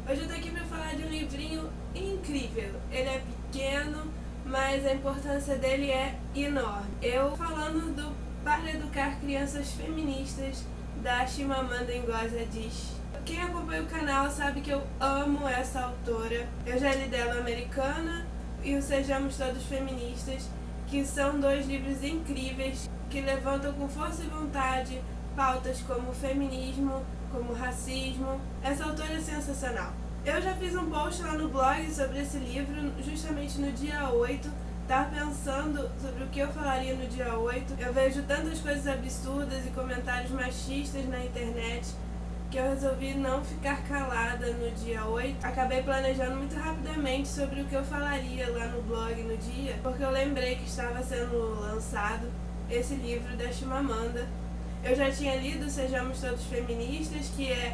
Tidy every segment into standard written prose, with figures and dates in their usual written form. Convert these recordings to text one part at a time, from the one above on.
Hoje eu tô aqui pra falar de um livrinho incrível. Ele é pequeno, mas a importância dele é enorme. Eu falando do Para Educar Crianças Feministas, da Chimamanda Ngozi Adichie. Quem acompanha o canal sabe que eu amo essa autora. Eu já li dela Americana e o Sejamos Todos Feministas, que são dois livros incríveis que levantam com força e vontade pautas como feminismo, como racismo. Essa autora é sensacional. Eu já fiz um post lá no blog sobre esse livro, justamente no dia 8. Tava pensando sobre o que eu falaria no dia 8. Eu vejo tantas coisas absurdas e comentários machistas na internet que eu resolvi não ficar calada no dia 8. Acabei planejando muito rapidamente sobre o que eu falaria lá no blog no dia, porque eu lembrei que estava sendo lançado esse livro da Chimamanda. Eu já tinha lido Sejamos Todos Feministas, que é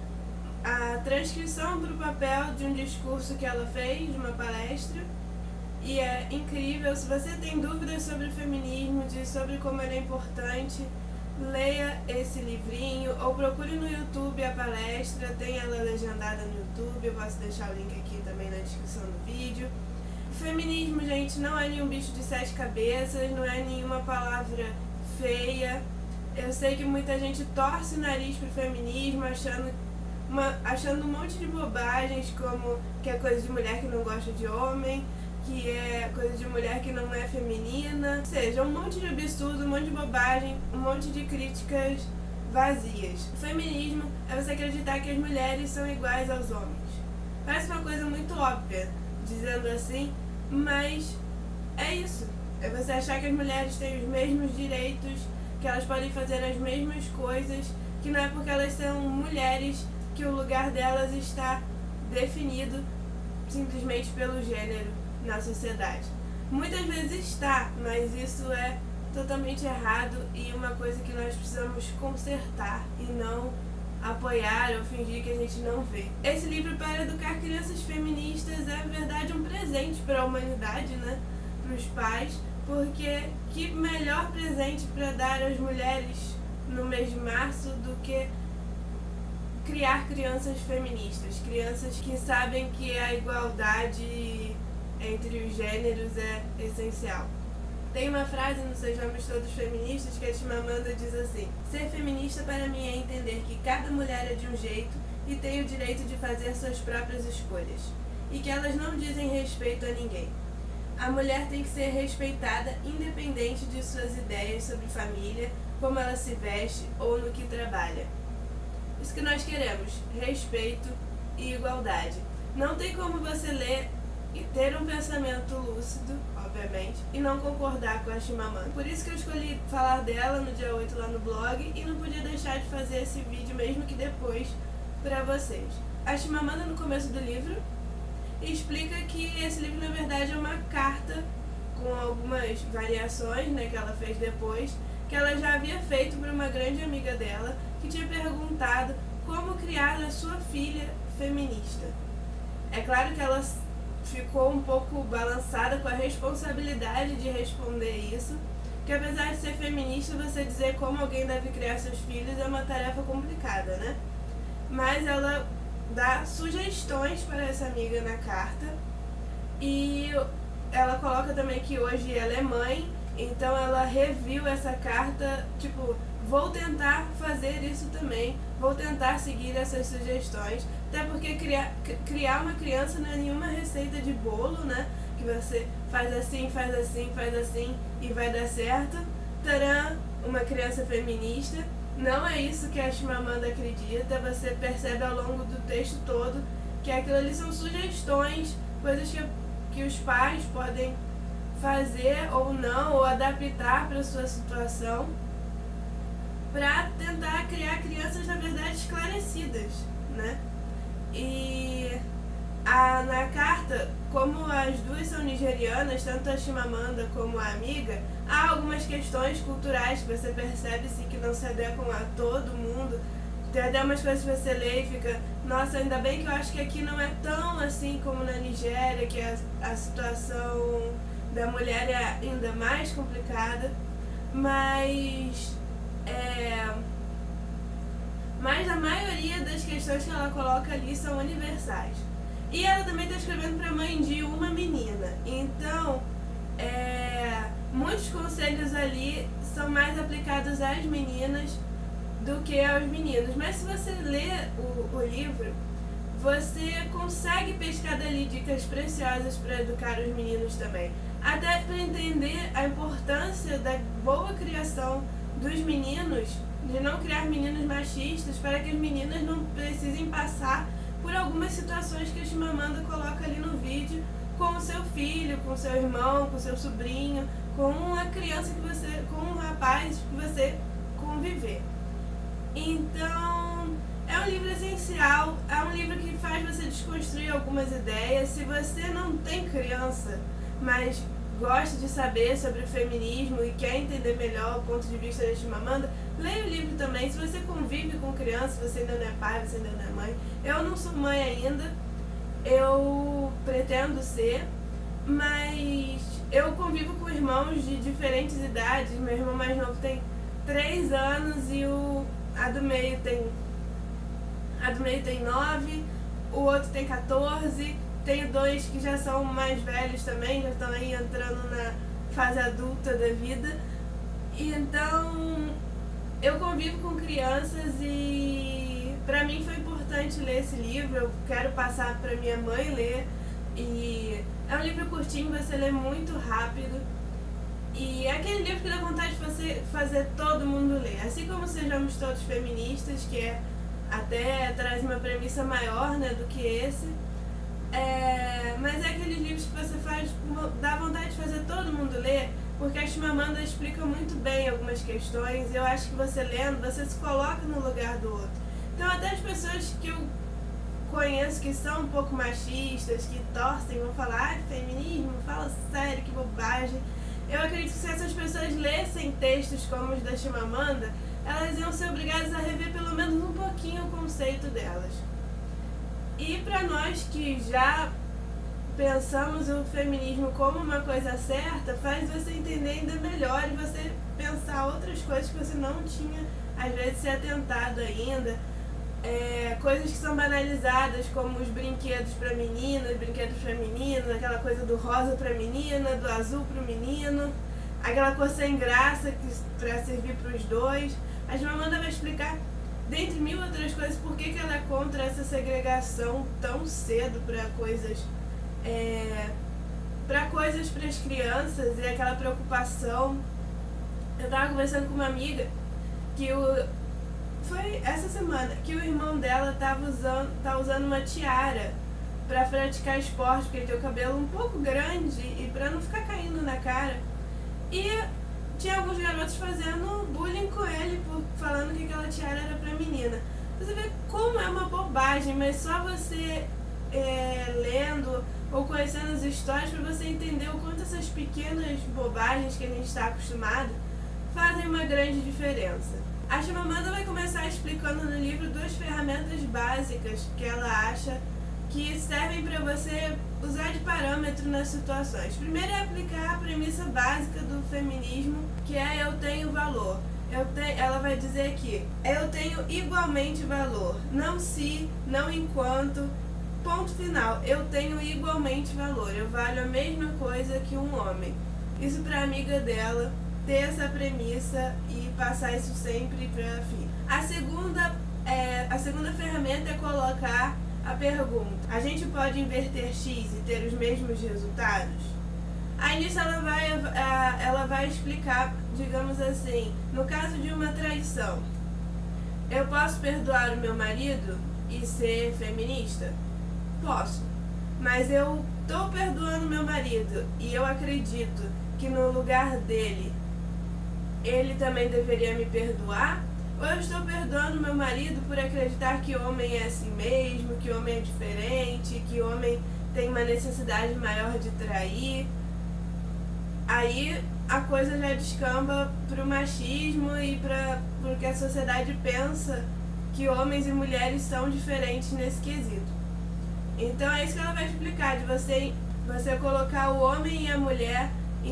a transcrição para o papel de um discurso que ela fez, de uma palestra, e é incrível. Se você tem dúvidas sobre o feminismo, sobre como ele é importante, leia esse livrinho ou procure no YouTube a palestra, tem ela legendada no YouTube, eu posso deixar o link aqui também na descrição do vídeo. O feminismo, gente, não é nenhum bicho de 7 cabeças, não é nenhuma palavra feia. Eu sei que muita gente torce o nariz pro feminismo, achando um monte de bobagens, como que é coisa de mulher que não gosta de homem, que é coisa de mulher que não é feminina, ou seja, um monte de absurdo, um monte de bobagem, um monte de críticas vazias. O feminismo é você acreditar que as mulheres são iguais aos homens. Parece uma coisa muito óbvia, dizendo assim, mas é isso. É você achar que as mulheres têm os mesmos direitos, que elas podem fazer as mesmas coisas, que não é porque elas são mulheres que o lugar delas está definido simplesmente pelo gênero na sociedade. Muitas vezes está, mas isso é totalmente errado e uma coisa que nós precisamos consertar e não apoiar ou fingir que a gente não vê. Esse livro Para Educar Crianças Feministas é, na verdade, um presente para a humanidade, né? Para os pais, porque que melhor presente para dar às mulheres no mês de março do que criar crianças feministas, crianças que sabem que a igualdade entre os gêneros é essencial. Tem uma frase no Sejamos Todos Feministas que a Chimamanda diz assim: ser feminista para mim é entender que cada mulher é de um jeito e tem o direito de fazer suas próprias escolhas, e que elas não dizem respeito a ninguém. A mulher tem que ser respeitada independente de suas ideias sobre família, como ela se veste ou no que trabalha. Isso que nós queremos, respeito e igualdade. Não tem como você ler e ter um pensamento lúcido, obviamente, e não concordar com a Chimamanda. Por isso que eu escolhi falar dela no dia 8 lá no blog e não podia deixar de fazer esse vídeo, mesmo que depois, pra vocês. A Chimamanda, no começo do livro, explica que esse livro, na verdade, é uma carta com algumas variações, né, que ela fez depois, que ela já havia feito para uma grande amiga dela, que tinha perguntado como criar a sua filha feminista. É claro que ela ficou um pouco balançada com a responsabilidade de responder isso, que apesar de ser feminista, você dizer como alguém deve criar seus filhos é uma tarefa complicada, né? Mas ela dá sugestões para essa amiga na carta e ela coloca também que hoje ela é mãe, então ela reviu essa carta, tipo, vou tentar fazer isso também, vou tentar seguir essas sugestões, até porque criar uma criança não é nenhuma receita de bolo, né? Que você faz assim, faz assim, faz assim e vai dar certo. Tcharam, uma criança feminista. Não é isso que a Chimamanda acredita, você percebe ao longo do texto todo que aquilo ali são sugestões, coisas que os pais podem fazer ou não, ou adaptar para a sua situação, para tentar criar crianças, na verdade, esclarecidas, né? E na carta, como as duas são nigerianas, tanto a Chimamanda como a amiga, há algumas questões culturais que você percebe sim, que não se adequam a todo mundo. Tem até umas coisas que você lê e fica, nossa, ainda bem que eu acho que aqui não é tão assim como na Nigéria, que a situação da mulher é ainda mais complicada, mas a maioria das questões que ela coloca ali são universais. E ela também está escrevendo para a mãe de uma menina. Então, muitos conselhos ali são mais aplicados às meninas do que aos meninos. Mas se você lê o livro, você consegue pescar dali dicas preciosas para educar os meninos também. Até para entender a importância da boa criação dos meninos, de não criar meninos machistas, para que as meninas não precisem passar por algumas situações que a Chimamanda coloca ali no vídeo com o seu filho, com o seu irmão, com o seu sobrinho, com uma criança que você, com um rapaz que você conviver. Então, é um livro essencial, é um livro que faz você desconstruir algumas ideias. Se você não tem criança, mas gosta de saber sobre o feminismo e quer entender melhor o ponto de vista da Chimamanda, leia o livro também. Se você convive com criança, você ainda não é pai, você ainda não é mãe. Eu não sou mãe ainda, eu pretendo ser, mas eu convivo com irmãos de diferentes idades. Meu irmão mais novo tem 3 anos e a do meio tem 9, o outro tem 14, tenho 2 que já são mais velhos também, já estão aí entrando na fase adulta da vida. E então eu convivo com crianças e pra mim foi importante ler esse livro. Eu quero passar pra minha mãe ler, e é um livro curtinho, você lê muito rápido, e é aquele livro que dá vontade de você fazer todo mundo ler, assim como Sejamos Todos Feministas, que até traz uma premissa maior, né, do que esse. Mas é aqueles livros que você dá vontade de fazer todo mundo ler, porque a Chimamanda explica muito bem algumas questões. Eu acho que você lendo, você se coloca no lugar do outro. Então até as pessoas que eu conheço que são um pouco machistas, que torcem, vão falar, feminismo, fala sério, que bobagem. Eu acredito que se essas pessoas lessem textos como os da Chimamanda, elas iam ser obrigadas a rever pelo menos um pouquinho o conceito delas. E para nós que já pensamos o feminismo como uma coisa certa, faz você entender ainda melhor e você pensar outras coisas que você não tinha, às vezes, se atentado ainda. Coisas que são banalizadas, como os brinquedos para meninas, brinquedos para meninos, aquela coisa do rosa para menina, do azul para o menino, aquela cor sem graça para servir para os dois. A Chimamanda vai explicar, dentre mil outras coisas, por que ela é contra essa segregação tão cedo para coisas para as crianças, e aquela preocupação. Eu estava conversando com uma amiga que foi essa semana que o irmão dela tá usando uma tiara para praticar esporte, porque ele tem o cabelo um pouco grande e para não ficar caindo na cara. E tinha alguns garotos fazendo bullying com ele, falando que aquela tiara era pra menina. Você vê como é uma bobagem, mas só você lendo ou conhecendo as histórias para você entender o quanto essas pequenas bobagens que a gente está acostumado fazem uma grande diferença. A Chimamanda vai começar explicando no livro 2 ferramentas básicas que ela acha que servem para você usar de parâmetro nas situações. Primeiro é aplicar a premissa básica do feminismo, que é eu tenho valor. Ela vai dizer aqui, eu tenho igualmente valor, não se, não enquanto, ponto final, eu tenho igualmente valor, eu valho a mesma coisa que um homem. Isso para a amiga dela ter essa premissa e passar isso sempre para fim. A segunda ferramenta é colocar a pergunta: a gente pode inverter X e ter os mesmos resultados? Aí nisso ela vai explicar, digamos assim, no caso de uma traição, eu posso perdoar o meu marido e ser feminista? Posso, mas eu estou perdoando meu marido e eu acredito que no lugar dele ele também deveria me perdoar? Ou eu estou perdoando meu marido por acreditar que homem é assim mesmo, que homem é diferente, que homem tem uma necessidade maior de trair? Aí a coisa já descamba para o machismo e para o que a sociedade pensa que homens e mulheres são diferentes nesse quesito. Então é isso que ela vai explicar, de você colocar o homem e a mulher em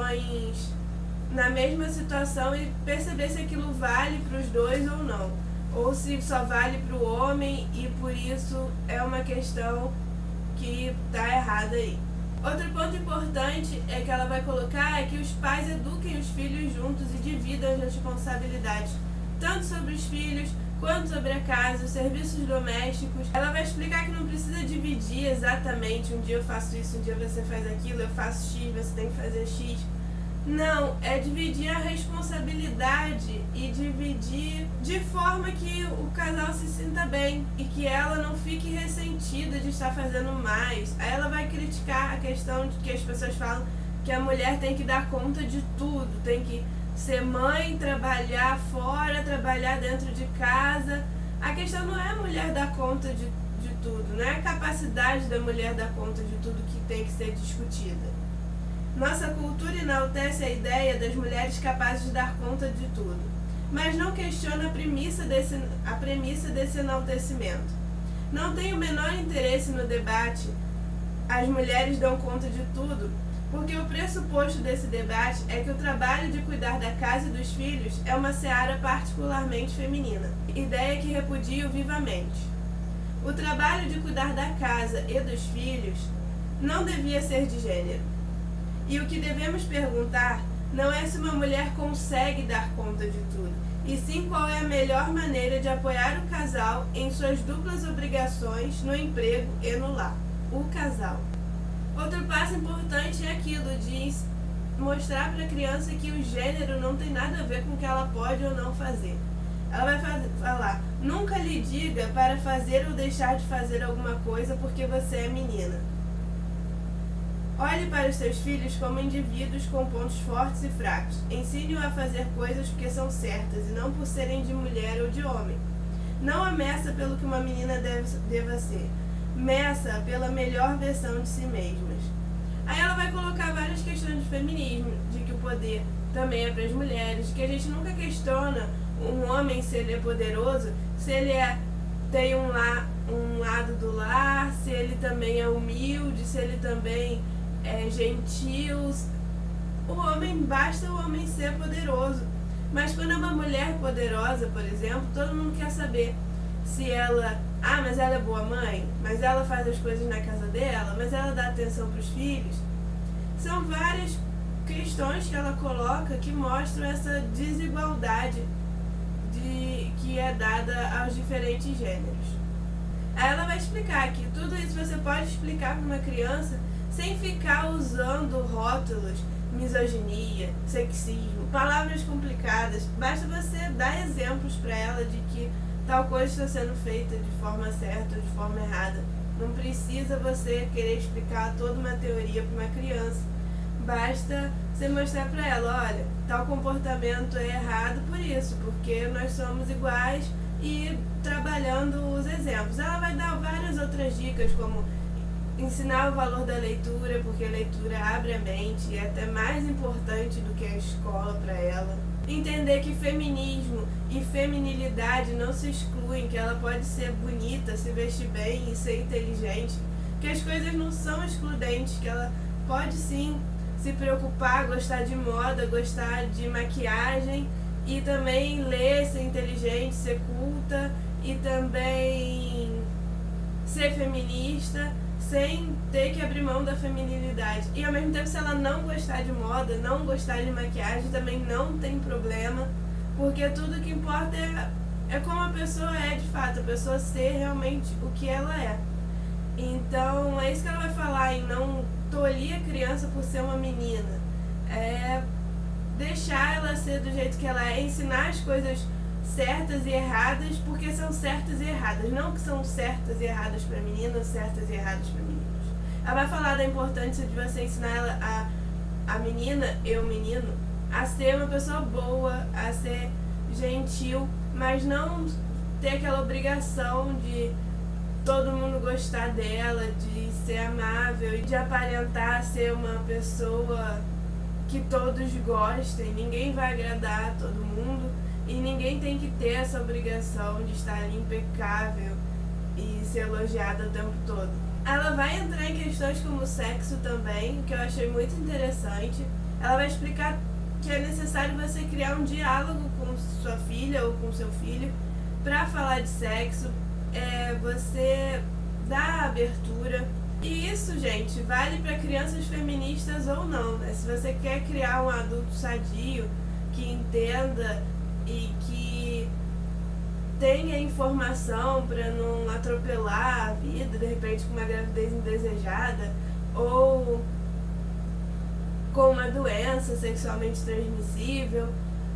situações, na mesma situação, e perceber se aquilo vale para os dois ou não. ou se só vale para o homem e por isso é uma questão que está errada aí. Outro ponto importante é que ela vai colocar é que os pais eduquem os filhos juntos e dividam as responsabilidades, tanto sobre os filhos quanto sobre a casa, os serviços domésticos. Ela vai explicar que não precisa dividir exatamente, um dia eu faço isso, um dia você faz aquilo, eu faço X, você tem que fazer X. Não, é dividir a responsabilidade e dividir de forma que o casal se sinta bem e que ela não fique ressentida de estar fazendo mais. Aí ela vai criticar a questão de que as pessoas falam que a mulher tem que dar conta de tudo, tem que ser mãe, trabalhar fora, trabalhar dentro de casa. A questão não é a mulher dar conta de tudo, não é a capacidade da mulher dar conta de tudo que tem que ser discutida. Nossa cultura enaltece a ideia das mulheres capazes de dar conta de tudo, mas não questiona a premissa desse enaltecimento. Não tem o menor interesse no debate "as mulheres dão conta de tudo", porque o pressuposto desse debate é que o trabalho de cuidar da casa e dos filhos é uma seara particularmente feminina, ideia que repudio vivamente. O trabalho de cuidar da casa e dos filhos não devia ser de gênero. E o que devemos perguntar não é se uma mulher consegue dar conta de tudo, e sim qual é a melhor maneira de apoiar o casal em suas duplas obrigações no emprego e no lar. O casal. Outro passo importante é aquilo de mostrar para a criança que o gênero não tem nada a ver com o que ela pode ou não fazer. Ela vai falar, nunca lhe diga para fazer ou deixar de fazer alguma coisa porque você é menina. Olhe para os seus filhos como indivíduos com pontos fortes e fracos. Ensine-o a fazer coisas porque são certas e não por serem de mulher ou de homem. Não a meça pelo que uma menina deva ser. Meça pela melhor versão de si mesmas. Aí ela vai colocar várias questões de feminismo, de que o poder também é para as mulheres, que a gente nunca questiona um homem se ele é poderoso, se ele tem um lado do lar, se ele também é humilde, se ele também é gentil. O homem, basta o homem ser poderoso. Mas quando é uma mulher poderosa, por exemplo, todo mundo quer saber se ela... mas ela é boa mãe? Mas ela faz as coisas na casa dela? Mas ela dá atenção para os filhos? São várias questões que ela coloca que mostram essa desigualdade que é dada aos diferentes gêneros. Aí ela vai explicar que tudo isso você pode explicar para uma criança sem ficar usando rótulos, misoginia, sexismo, palavras complicadas. Basta você dar exemplos para ela de que tal coisa está sendo feita de forma certa ou de forma errada. Não precisa você querer explicar toda uma teoria para uma criança. Basta você mostrar para ela, olha, tal comportamento é errado por isso, porque nós somos iguais, e trabalhando os exemplos. Ela vai dar várias outras dicas, como ensinar o valor da leitura, porque a leitura abre a mente e é até mais importante do que a escola para ela. Entender que feminismo e feminilidade não se excluem, que ela pode ser bonita, se vestir bem e ser inteligente, que as coisas não são excludentes, que ela pode sim se preocupar, gostar de moda, gostar de maquiagem e também ler, ser inteligente, ser culta e também ser feminista, sem ter que abrir mão da feminilidade. E ao mesmo tempo, se ela não gostar de moda, não gostar de maquiagem, também não tem problema, porque tudo que importa é como a pessoa é de fato, a pessoa ser realmente o que ela é. Então é isso que ela vai falar, em não tolir a criança por ser uma menina, é deixar ela ser do jeito que ela é, ensinar as coisas certas e erradas porque são certas e erradas, não que são certas e erradas para meninas, certas e erradas para meninos. Ela vai falar da importância de você ensinar ela, a menina e o menino, a ser uma pessoa boa, a ser gentil, mas não ter aquela obrigação de todo mundo gostar dela, de ser amável e de aparentar ser uma pessoa que todos gostem. Ninguém vai agradar a todo mundo e ninguém tem que ter essa obrigação de estar ali impecável e ser elogiada o tempo todo. Ela vai entrar em questões como sexo também, que eu achei muito interessante. Ela vai explicar que é necessário você criar um diálogo com sua filha ou com seu filho para falar de sexo, você dá abertura. E isso, gente, vale para crianças feministas ou não, né? Se você quer criar um adulto sadio, que entenda e que tenha informação para não atropelar a vida, de repente com uma gravidez indesejada ou com uma doença sexualmente transmissível,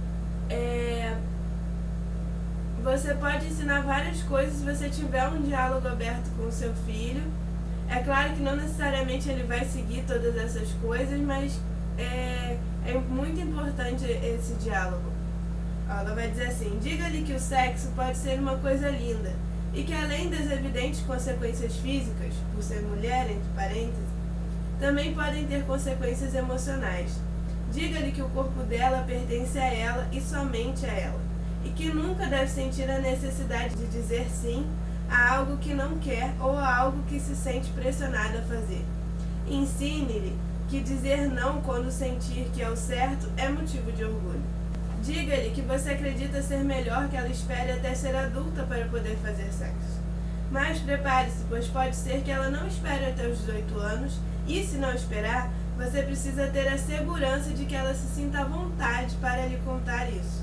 você pode ensinar várias coisas se você tiver um diálogo aberto com o seu filho. É claro que não necessariamente ele vai seguir todas essas coisas, mas é muito importante esse diálogo. Ela vai dizer assim: diga-lhe que o sexo pode ser uma coisa linda e que, além das evidentes consequências físicas, por ser mulher, entre parênteses, também podem ter consequências emocionais. Diga-lhe que o corpo dela pertence a ela e somente a ela, e que nunca deve sentir a necessidade de dizer sim a algo que não quer ou a algo que se sente pressionada a fazer. Ensine-lhe que dizer não quando sentir que é o certo é motivo de orgulho. Diga-lhe que você acredita ser melhor que ela espere até ser adulta para poder fazer sexo. Mas prepare-se, pois pode ser que ela não espere até os 18 anos, e se não esperar, você precisa ter a segurança de que ela se sinta à vontade para lhe contar isso.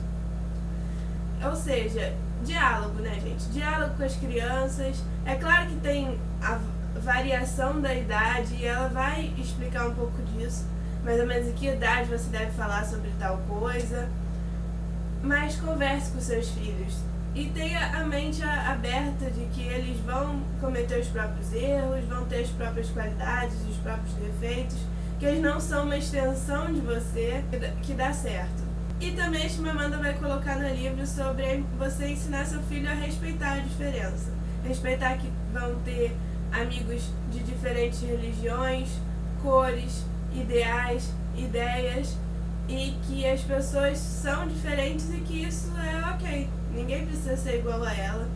Ou seja, diálogo, né, gente? Diálogo com as crianças. É claro que tem a variação da idade e ela vai explicar um pouco disso, mais ou menos em que idade você deve falar sobre tal coisa. Mas converse com seus filhos e tenha a mente aberta de que eles vão cometer os próprios erros, vão ter as próprias qualidades, os próprios defeitos, que eles não são uma extensão de você que dá certo. E também a Chimamanda vai colocar no livro sobre você ensinar seu filho a respeitar a diferença. Respeitar que vão ter amigos de diferentes religiões, cores, ideais, ideias, e que as pessoas são diferentes e que isso é ok. Ninguém precisa ser igual a ela.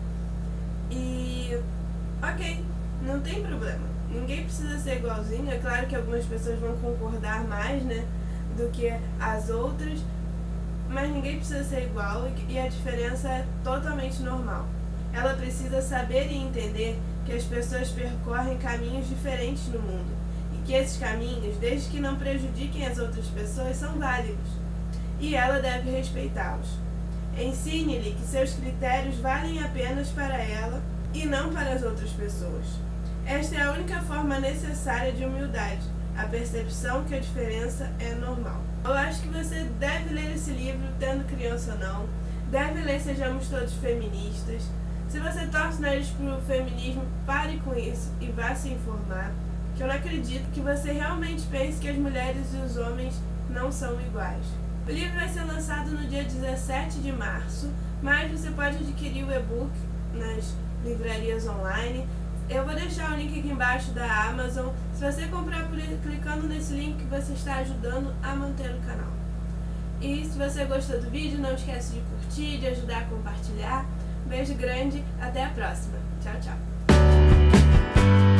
E ok, não tem problema. Ninguém precisa ser igualzinho. É claro que algumas pessoas vão concordar mais, né, do que as outras, mas ninguém precisa ser igual e a diferença é totalmente normal. Ela precisa saber e entender que as pessoas percorrem caminhos diferentes no mundo e que esses caminhos, desde que não prejudiquem as outras pessoas, são válidos e ela deve respeitá-los. Ensine-lhe que seus critérios valem apenas para ela e não para as outras pessoas. Esta é a única forma necessária de humildade, a percepção que a diferença é normal. Eu acho que você deve ler esse livro, tendo criança ou não. Deve ler Sejamos Todos Feministas. Se você torce o nariz pro feminismo, pare com isso e vá se informar. Que eu não acredito que você realmente pense que as mulheres e os homens não são iguais. O livro vai ser lançado no dia 17 de março, mas você pode adquirir o e-book nas livrarias online. Eu vou deixar o link aqui embaixo da Amazon. Se você comprar clicando nesse link, você está ajudando a manter o canal. E se você gostou do vídeo, não esquece de curtir, de ajudar a compartilhar. Beijo grande, até a próxima. Tchau, tchau.